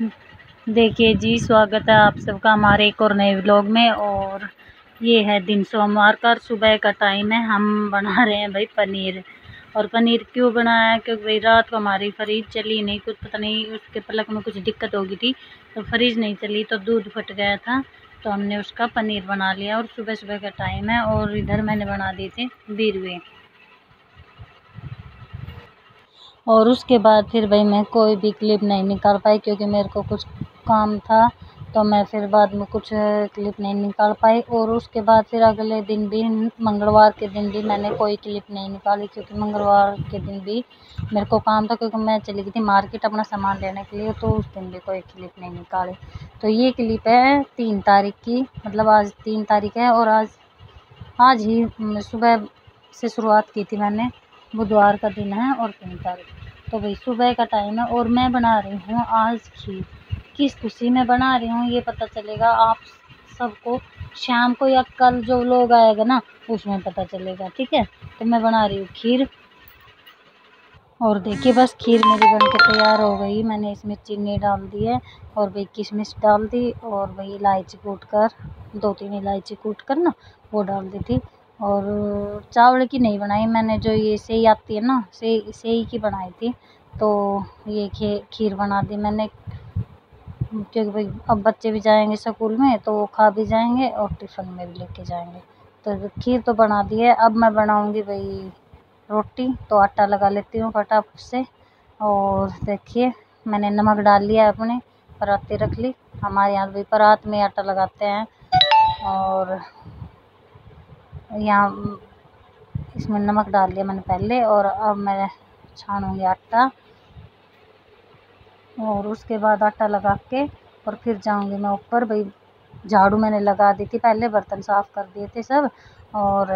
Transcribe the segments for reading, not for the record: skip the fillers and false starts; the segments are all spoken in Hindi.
देखिए जी, स्वागत है आप सबका हमारे एक और नए व्लॉग में। और ये है दिन सोमवार का, सुबह का टाइम है। हम बना रहे हैं भाई पनीर। और पनीर क्यों बनाया है, क्योंकि भाई रात को हमारी फ्रिज चली नहीं, कुछ पता नहीं उसके प्लग में कुछ दिक्कत हो गई थी, तो फ्रिज नहीं चली तो दूध फट गया था, तो हमने उसका पनीर बना लिया। और सुबह सुबह का टाइम है और इधर मैंने बना दिए थे बीरवे। और उसके बाद फिर भाई मैं कोई भी क्लिप नहीं निकाल पाई, क्योंकि मेरे को कुछ काम था, तो मैं फिर बाद में कुछ क्लिप नहीं निकाल पाई। और उसके बाद फिर अगले दिन भी, मंगलवार के दिन भी मैंने कोई क्लिप नहीं निकाली, क्योंकि मंगलवार के दिन भी मेरे को काम था, क्योंकि मैं चली गई थी मार्केट अपना सामान लेने के लिए, तो उस दिन भी कोई क्लिप नहीं निकाली। तो ये क्लिप है 3 तारीख की, मतलब आज 3 तारीख है। और आज ही सुबह से शुरुआत की थी मैंने, बुधवार का दिन है और 3 तारीख। तो भाई सुबह का टाइम है और मैं बना रही हूँ आज खीर। किस खुशी में बना रही हूँ ये पता चलेगा आप सबको शाम को, या कल जो लोग आएगा ना उसमें पता चलेगा, ठीक है। तो मैं बना रही हूँ खीर। और देखिए बस खीर मेरी बनके तैयार हो गई। मैंने इसमें चीनी डाल दी है और भाई किशमिश डाल दी, और भाई इलायची कूट कर, 2-3 इलायची कूट कर ना वो डाल दी थी। और चावल की नहीं बनाई मैंने, जो ये सेई आती है ना, सेई की बनाई थी। तो ये खीर बना दी मैंने, क्योंकि भाई अब बच्चे भी जाएंगे स्कूल में तो वो खा भी जाएंगे और टिफ़िन में भी लेके जाएंगे। तो खीर तो बना दी है। अब मैं बनाऊंगी भाई रोटी, तो आटा लगा लेती हूँ फटाफट से। और देखिए मैंने नमक डाल लिया अपने, परात रख ली। हमारे यहाँ भी परात में आटा लगाते हैं। और यहाँ इसमें नमक डाल लिया मैंने पहले, और अब मैं छानूंगी आटा। और उसके बाद आटा लगा के और फिर जाऊंगी मैं ऊपर। भाई झाड़ू मैंने लगा दी थी पहले, बर्तन साफ़ कर दिए थे सब, और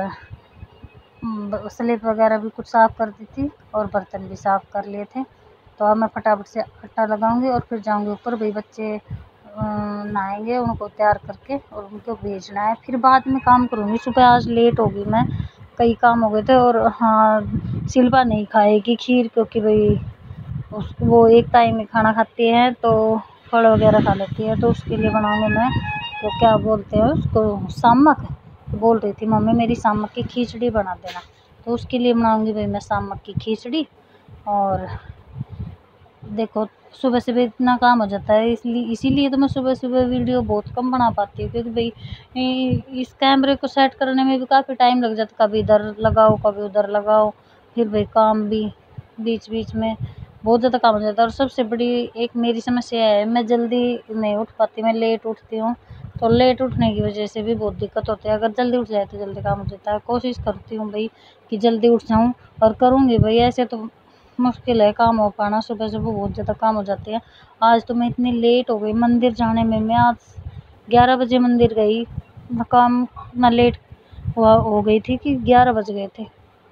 स्लेट वगैरह भी कुछ साफ़ कर दी थी और बर्तन भी साफ़ कर लिए थे। तो अब मैं फटाफट से आटा लगाऊंगी और फिर जाऊंगी ऊपर। भाई बच्चे नहाएंगे, उनको तैयार करके और उनको भेजना है, फिर बाद में काम करूँगी। सुबह आज लेट होगी, मैं कई काम हो गए थे। और हाँ, शिल्पा नहीं खाएगी खीर, क्योंकि भाई वो एक टाइम ही खाना खाती है, तो फल वगैरह खा लेती है। तो उसके लिए बनाऊंगी मैं, तो क्या बोलते हैं उसको, सामक। तो बोल रही थी मम्मी मेरी सामक की खिचड़ी बना देना, तो उसके लिए बनाऊंगी भाई मैं सामक की खिचड़ी। और देखो सुबह सुबह इतना काम हो जाता है, इसीलिए तो मैं सुबह सुबह वीडियो बहुत कम बना पाती हूँ, क्योंकि भाई इस कैमरे को सेट करने में भी काफ़ी टाइम लग जाता, कभी इधर लगाओ कभी उधर लगाओ, फिर भाई काम भी बीच बीच में बहुत ज़्यादा काम हो जाता है। और सबसे बड़ी एक मेरी समस्या है, मैं जल्दी नहीं उठ पाती, मैं लेट उठती हूँ। तो लेट उठने की वजह से भी बहुत दिक्कत होती है। अगर जल्दी उठ जाए तो जल्दी काम हो जाता है। कोशिश करती हूँ भाई कि जल्दी उठ जाऊँ, और करूँगी भाई। ऐसे तो मुश्किल है काम हो पाना, सुबह सुबह बहुत ज़्यादा काम हो जाते हैं। आज तो मैं इतनी लेट हो गई मंदिर जाने में, मैं आज 11 बजे मंदिर गई, काम इतना लेट हो गई थी कि 11 बज गए थे।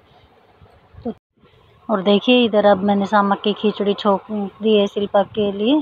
तो और देखिए इधर अब मैंने सामक की खिचड़ी छोक दी है शिल्पा के लिए।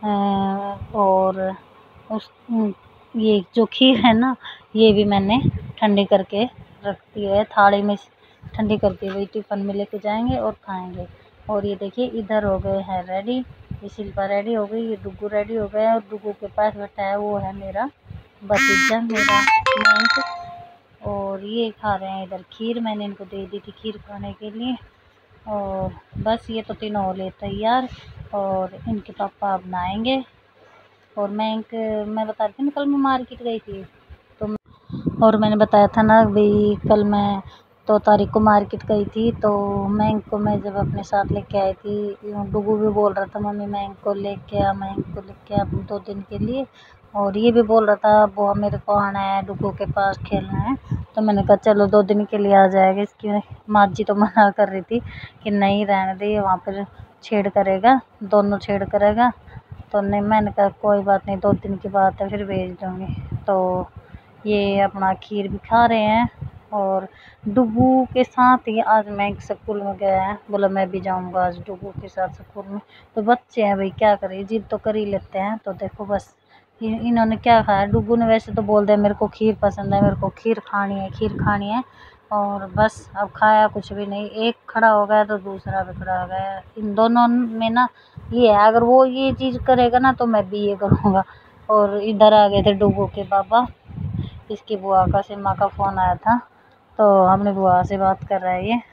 और उस ये जो खीर है ना, ये भी मैंने ठंडी करके रख दी है थाली में, ठंडी करके वही टिफ़िन में लेके जाएंगे और खाएंगे। और ये देखिए इधर हो गए हैं रेडी, ये शिल्पा रेडी हो गई, ये डुगू रेडी हो गया, और डुगू के पास बैठा है वो है मेरा भतीजा, मेरा मयंक। और ये खा रहे हैं इधर खीर, मैंने इनको दे दी थी खीर खाने के लिए। और बस ये तो तीनों हो लिए तैयार, और इनके पापा अब नहाएंगे। और मैं बता रही थी ना कल मैं मार्केट गई थी, तो और मैंने बताया था ना भाई कल मैं 2 तारीख को मार्केट गई थी। तो मयंक को मैं जब अपने साथ लेके आई थी, डुगू भी बोल रहा था मम्मी मयंक को लेके आ, मयंक को लेके आ 2 दिन के लिए। और ये भी बोल रहा था वो मेरे को आना है, डुगू के पास खेलना है। तो मैंने कहा चलो 2 दिन के लिए आ जाएगा। इसकी माँ जी तो मना कर रही थी कि नहीं रहने दे, वहाँ पर छेड़ करेगा, दोनों छेड़ करेगा। तो नहीं, मैंने कहा कोई बात नहीं, 2 दिन की बात है, फिर भेज दूँगी। तो ये अपना खीर भी खा रहे हैं। और डुगू के साथ ही आज मैं स्कूल में गया है, बोला मैं भी जाऊंगा आज डुगू के साथ स्कूल में। तो बच्चे हैं भाई, क्या करें, जिद तो कर ही लेते हैं। तो देखो बस इन्होंने क्या खाया, डुगू ने वैसे तो बोल दिया मेरे को खीर पसंद है, मेरे को खीर खानी है खीर खानी है। और बस अब खाया कुछ भी नहीं, एक खड़ा हो गया तो दूसरा भी खड़ा हो गया। इन दोनों में ना ये है, अगर वो ये चीज़ करेगा ना तो मैं भी ये करूँगा। और इधर आ गए थे डुगू के पापा, इसकी बुआ का सिमा का फ़ोन आया था, तो हमने बुआ से बात कर रहा है ये।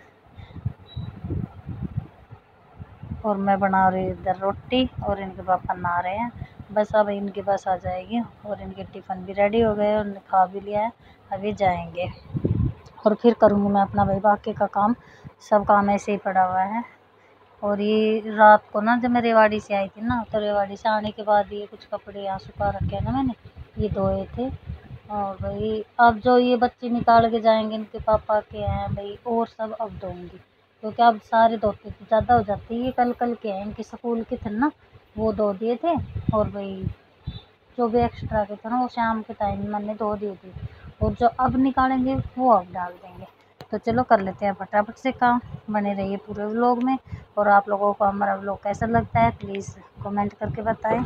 और मैं बना रही इधर रोटी और इनके पापा नहा रहे हैं। बस अब इनकी बस आ जाएगी और इनके टिफ़िन भी रेडी हो गए, उन्होंने खा भी लिया है, अभी जाएंगे और फिर करूँगी मैं अपना भाई बाकी का काम। सब काम ऐसे ही पड़ा हुआ है। और ये रात को ना जब मैं रेवाड़ी से आई थी ना, तो रेवाड़ी से आने के बाद ये कुछ कपड़े यहाँ सुखा रखे हैं ना मैंने, ये धोए थे। और भाई अब जो ये बच्चे निकाल के जाएंगे इनके पापा के हैं भाई, और सब अब धोऊंगी, क्योंकि अब सारे धोते तो ज़्यादा हो जाती है। ये कल कल के हैं, इनके स्कूल के थे ना, वो धो दिए थे। और भाई जो भी एक्स्ट्रा के थे ना वो शाम के टाइम मैंने धो दिए थे, और जो अब निकालेंगे वो अब डाल देंगे। तो चलो कर लेते हैं फटाफट से काम, बने रहिए पूरे व्लॉग में। और आप लोगों को हमारा व्लॉग कैसा लगता है प्लीज़ कमेंट करके बताएं।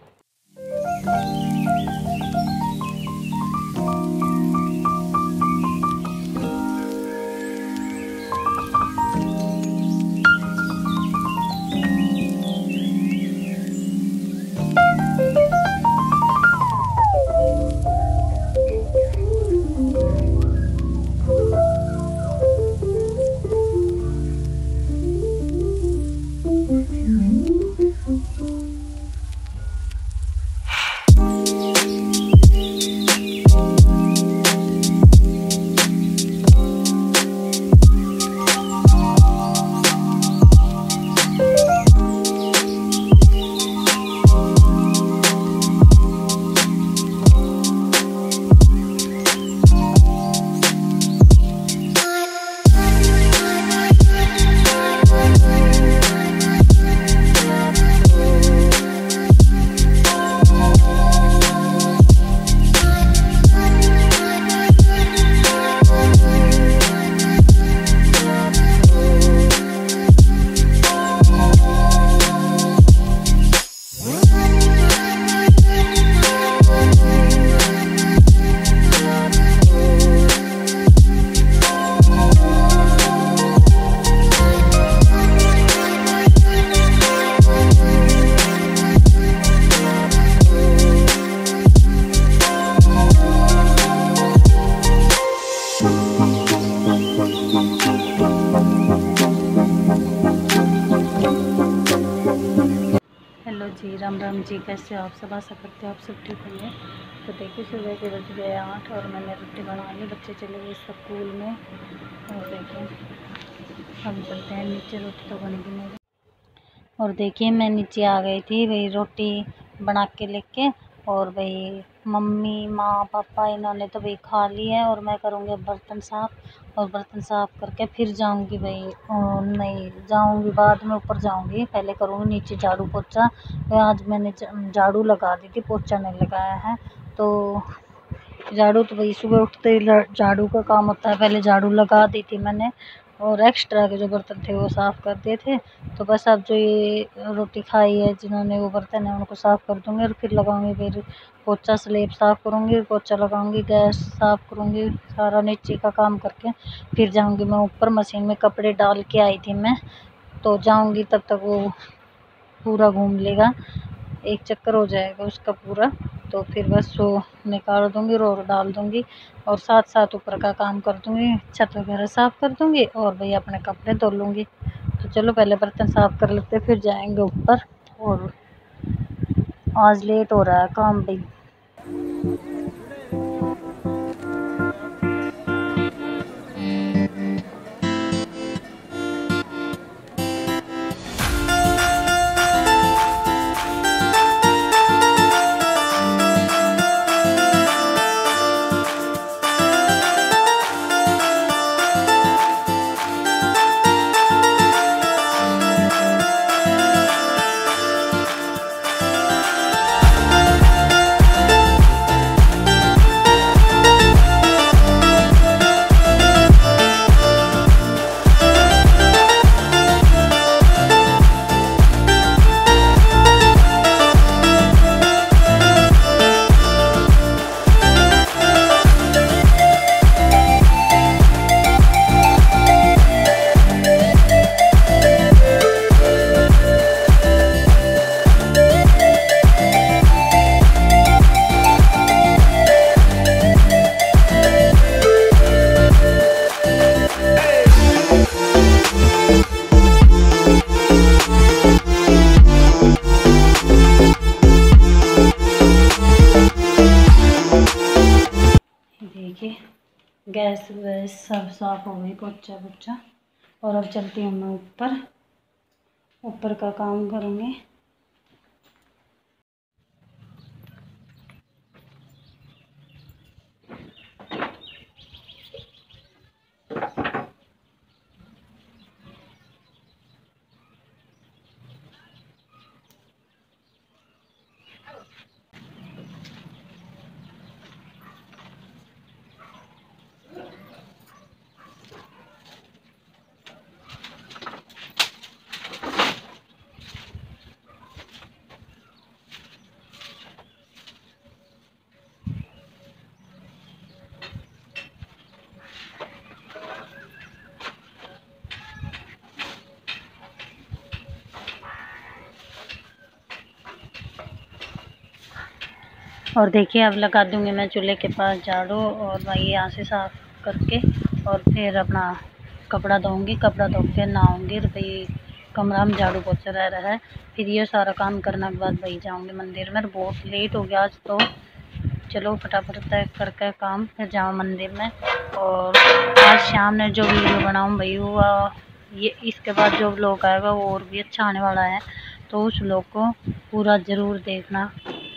हेलो जी, राम राम जी, कैसे हो आप सब? आशा करते हो आप सब ठीक होंगे। तो देखिए सुबह के बज गए 8 और मैंने रोटी बना ली, बच्चे चले गए स्कूल में। और देखिए हम चलते हैं नीचे, रोटी तो बनेगी मेरी। और देखिए मैं नीचे आ गई थी भाई रोटी बना के लेके, और भाई मम्मी माँ पापा इन्होंने तो भाई खा ली है, और मैं करूँगी बर्तन साफ़। और बर्तन साफ़ करके फिर जाऊँगी भाई, नहीं जाऊँगी बाद में, ऊपर जाऊँगी, पहले करूँगी नीचे झाड़ू पोछा। आज मैंने झाड़ू लगा दी थी, पोछा नहीं लगाया है। तो झाड़ू तो भाई सुबह उठते ही झाड़ू का काम होता है, पहले झाड़ू लगा दी थी मैंने, और एक्स्ट्रा के जो बर्तन थे वो साफ़ कर दिए थे। तो बस अब जो ये रोटी खाई है जिन्होंने वो बर्तन है उनको साफ़ कर दूँगी, और फिर लगाऊंगी फिर पोछा, स्लेब साफ़ करूँगी, पोछा लगाऊंगी, गैस साफ़ करूँगी, सारा नीचे का काम करके फिर जाऊँगी मैं ऊपर। मशीन में कपड़े डाल के आई थी मैं, तो जाऊँगी तब तक वो पूरा घूम लेगा, एक चक्कर हो जाएगा उसका पूरा। तो फिर बस वो निकाल दूँगी, रोड डाल दूँगी, और साथ साथ ऊपर का काम कर दूँगी, छत वगैरह साफ़ कर दूँगी, और भाई अपने कपड़े धो लूँगी। तो चलो पहले बर्तन साफ़ कर लेते फिर जाएंगे ऊपर। और आज लेट हो रहा है काम भी। गैस वैस सब साफ हो गई, पोछा पोछा। और अब चलती हूँ मैं ऊपर का काम करूँगी। और देखिए अब लगा दूंगी मैं चूल्हे के पास झाड़ू, और वही यहाँ से साफ करके और फिर अपना कपड़ा धोऊंगी। कपड़ा धो के नहाऊंगी। भाई कमरा में झाड़ू पोछा रह रहा है, फिर ये सारा काम करने के बाद भाई जाऊंगी मंदिर में। बहुत लेट हो गया आज तो, चलो फटाफट तय करके काम फिर जाऊँ मंदिर में। और आज शाम में जो वीडियो बनाऊँ भाई वो ये इसके बाद जो व्लॉग आएगा वो और भी अच्छा आने वाला है, तो उस व्लॉग को पूरा ज़रूर देखना।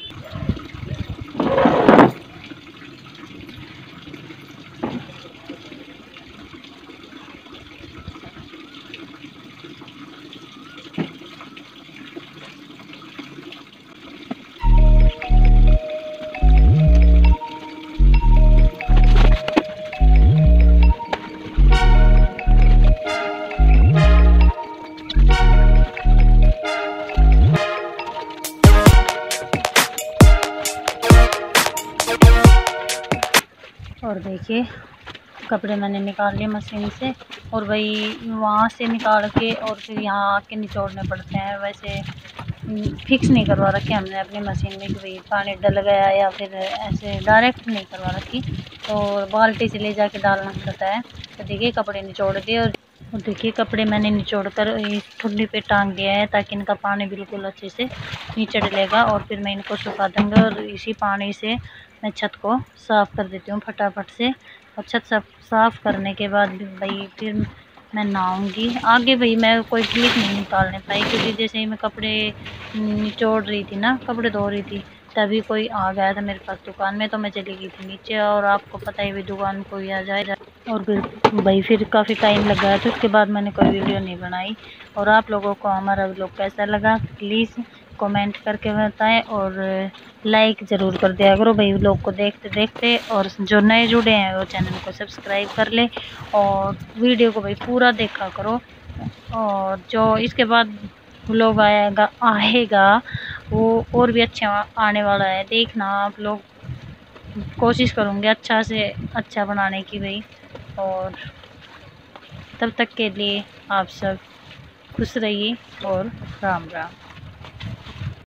और देखिए कपड़े मैंने निकाल लिए मशीन से, और वही वहाँ से निकाल के और फिर यहाँ आके निचोड़ने पड़ते हैं। वैसे फिक्स नहीं करवा रखी हमने अपनी मशीन में कि भाई पानी डल गया या फिर ऐसे डायरेक्ट नहीं करवा रखी, तो बाल्टी से ले जाके डालना पड़ता है। तो देखिए कपड़े निचोड़ दिए, और देखिए कपड़े मैंने निचोड़ कर इस ठुड्डी पे टांग दिया है ताकि इनका पानी बिल्कुल अच्छे से नीचे डलेगा। और फिर मैं इनको सुखा दूँगी, और इसी पानी से मैं छत को साफ़ कर देती हूँ फटाफट से। और छत साफ़ करने के बाद भाई फिर मैं नहाऊँगी। आगे भाई मैं कोई क्लिप नहीं निकालने पाई, क्योंकि जैसे ही मैं कपड़े निचोड़ रही थी ना, कपड़े धो रही थी, तभी कोई आ गया था मेरे पास दुकान में, तो मैं चली गई थी नीचे। और आपको पता ही भी दुकान कोई आ जाए, और फिर काफ़ी टाइम लग गया था। उसके बाद मैंने कोई वीडियो नहीं बनाई। और आप लोगों को हमारा व्लॉग कैसा लगा प्लीज़ कमेंट करके बताएं, और लाइक ज़रूर कर दिया करो भाई व्लॉग को देखते देखते। और जो नए जुड़े हैं वो चैनल को सब्सक्राइब कर ले, और वीडियो को भाई पूरा देखा करो। और जो इसके बाद व्लॉग आएगा वो और भी अच्छा आने वाला है, देखना आप लोग। कोशिश करूँगी अच्छा से अच्छा बनाने की भाई। और तब तक के लिए आप सब खुश रहिए, और राम राम।